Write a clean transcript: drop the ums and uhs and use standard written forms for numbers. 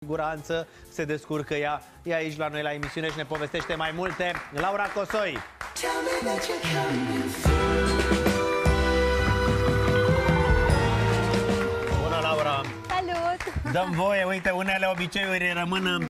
siguranță se descurcă ea. E aici la noi la emisiune și ne povestește mai multe. Laura Cosoi. Bună, Laura! Salut! Dăm voie, uite, unele obiceiuri rămân